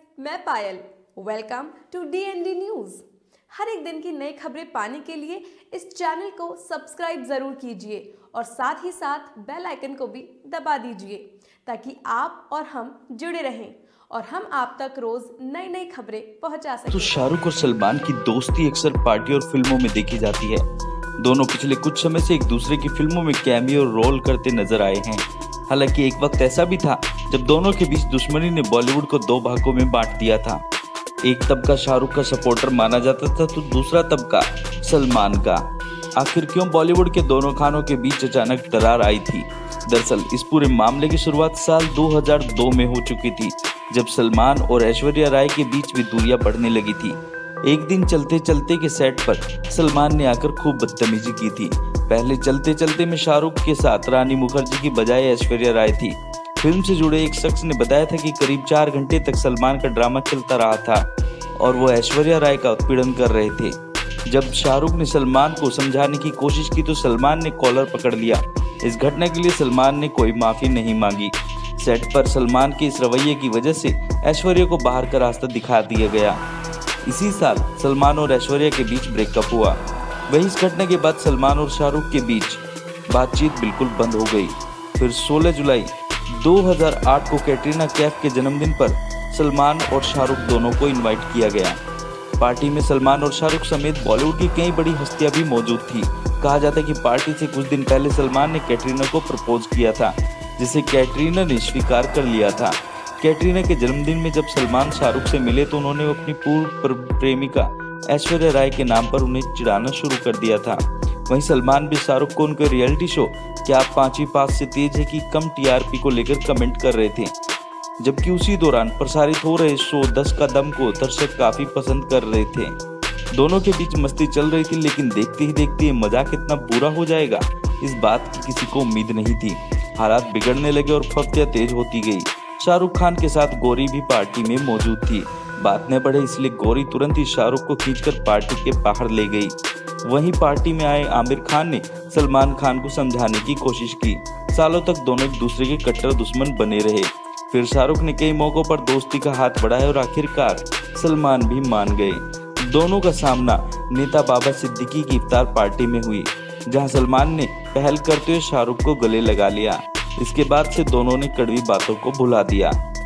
मैं Payal. Welcome to DND news. हर एक दिन की नई खबरें पाने के लिए इस चैनल को सब्सक्राइब जरूर कीजिए और साथ ही साथ बेल आइकन को भी दबा दीजिए ताकि आप और हम जुड़े रहें और हम आप तक रोज नई नई खबरें पहुंचा सकें। तो शाहरुख और सलमान की दोस्ती अक्सर पार्टी और फिल्मों में देखी जाती है। दोनों पिछले कुछ समय से एक दूसरे की फिल्मों में कैमियो रोल करते नजर आए हैं। हालांकि एक वक्त ऐसा भी था जब दोनों के बीच दुश्मनी ने बॉलीवुड को दो भागों में बांट दिया था। एक तबका शाहरुख का सपोर्टर माना जाता था तो दूसरा तबका सलमान का। आखिर क्यों बॉलीवुड के दोनों खानों के बीच अचानक दरार आई थी? दरअसल इस पूरे मामले की शुरुआत साल 2002 में हो चुकी थी, जब सलमान और ऐश्वर्या राय के बीच भी दूरियां बढ़ने लगी थी। एक दिन चलते चलते के सेट पर सलमान ने आकर खूब बदतमीजी की थी। पहले चलते चलते में शाहरुख के साथ रानी मुखर्जी की बजाय ऐश्वर्या राय थी। फिल्म से जुड़े एक शख्स ने बताया था कि करीब 4 घंटे तक सलमान का ड्रामा चलता रहा था और वो ऐश्वर्या राय का उत्पीड़न कर रहे थे। जब शाहरुख ने सलमान को समझाने की कोशिश की तो सलमान ने कॉलर पकड़ लिया। इस घटना के लिए सलमान ने कोई माफी नहीं मांगी। सेट पर सलमान के इस रवैये की वजह से ऐश्वर्या को बाहर का रास्ता दिखा दिया गया। इसी साल सलमान और ऐश्वर्या के बीच ब्रेकअप हुआ। वही इस घटना के बाद सलमान और शाहरुख के बीच बातचीत बिल्कुल बंद हो गई। फिर 16 जुलाई 2008 को कैटरीना कैफ के जन्मदिन पर सलमान और शाहरुख दोनों को इनवाइट किया गया। पार्टी में सलमान और शाहरुख समेत बॉलीवुड की कई बड़ी हस्तियां भी मौजूद थी। कहा जाता है कि पार्टी से कुछ दिन पहले सलमान ने कैटरीना को प्रपोज किया था, जिसे कैटरीना ने स्वीकार कर लिया था। कैटरीना के जन्मदिन में जब सलमान शाहरुख से मिले तो उन्होंने अपनी पूर्व प्रेमिका ऐश्वर्या राय के नाम पर उन्हें चिढ़ाना शुरू कर दिया था। वहीं सलमान भी शाहरुख को उनके रियलिटी शो क्या आप 5वीं पास से तेज है कि कम TRP को लेकर कमेंट कर रहे थे, जबकि उसी दौरान प्रसारित हो रहे शो 10 का दम को दर्शक काफी पसंद कर रहे थे। दोनों के बीच मस्ती चल रही थी, लेकिन देखते ही देखते ये मजाक इतना बुरा हो जाएगा इस बात की किसी को उम्मीद नहीं थी। हालात बिगड़ने लगे और फफ्तियां तेज होती गई। शाहरुख खान के साथ गौरी भी पार्टी में मौजूद थी। बात न बढ़े इसलिए गौरी तुरंत ही शाहरुख को खींचकर पार्टी के बाहर ले गई। वहीं पार्टी में आए आमिर खान ने सलमान खान को समझाने की कोशिश की। सालों तक दोनों एक दूसरे के कट्टर दुश्मन बने रहे। फिर शाहरुख ने कई मौकों पर दोस्ती का हाथ बढ़ाया और आखिरकार सलमान भी मान गए। दोनों का सामना नेता बाबा सिद्दीकी की इफ्तार पार्टी में हुई, जहां सलमान ने पहल करते हुए शाहरुख को गले लगा लिया। इसके बाद से दोनों ने कड़वी बातों को भुला दिया।